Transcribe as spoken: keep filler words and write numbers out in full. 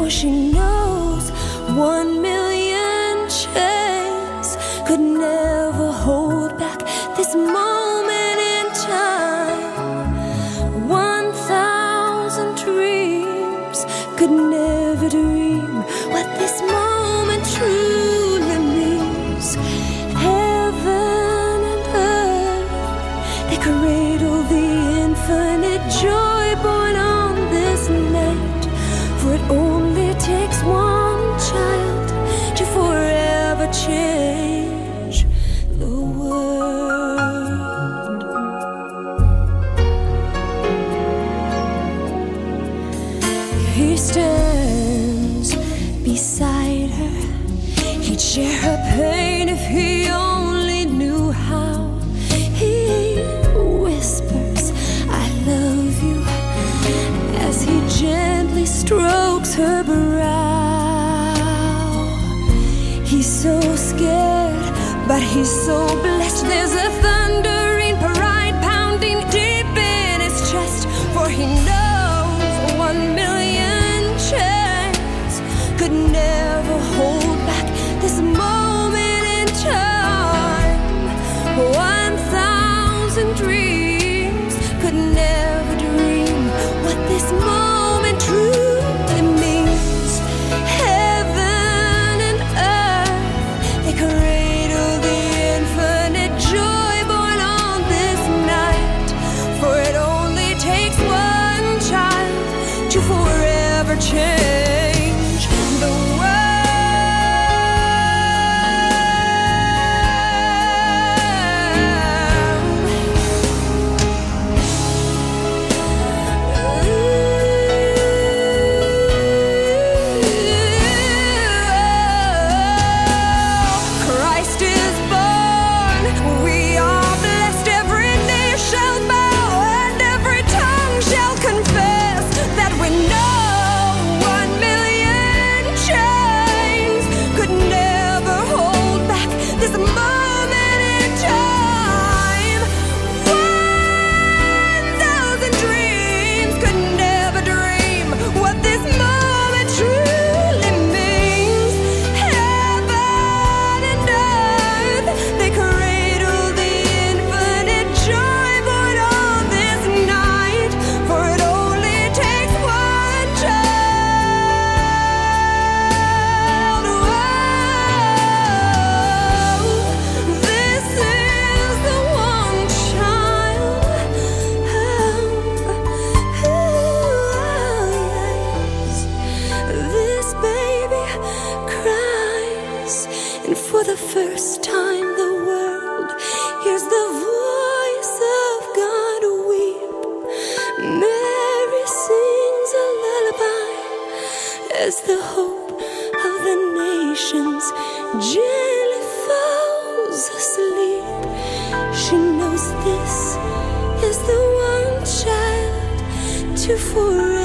she knows one million chains could never hold back this moment in time. One thousand dreams could never dream what this moment truly means. Heaven and earth, they cradle the infinite joy born on this night. For it only takes one child to forever change the world. He stands beside her. He'd share her pain if he only knew how. He whispers, "I love you," as he gently strokes her brow. He's so scared, but he's so blessed. There's a thundering pride pounding deep in his chest, for he knows one million chains could never hold back this moment in time. One thousand dreams could never dream what this moment truly means. Heaven and earth, they cradle the infinite joy born on this night. For it only takes one child to forever change the world. Christ is born, we are blessed. Every knee shall bow and every tongue shall confess that we know one million chains could never hold back this moment in time. One thousand dreams could never dream what this moment truly means. Heaven and earth, they cradle the infinite joy born on this night. For it only takes one child. Whoa, this is the one child. Oh, yes. This baby cries, and for the first time the world hears the voice of God weep. Mary sings a lullaby as the hope of the nations gently falls asleep. She knows this is the one child to forever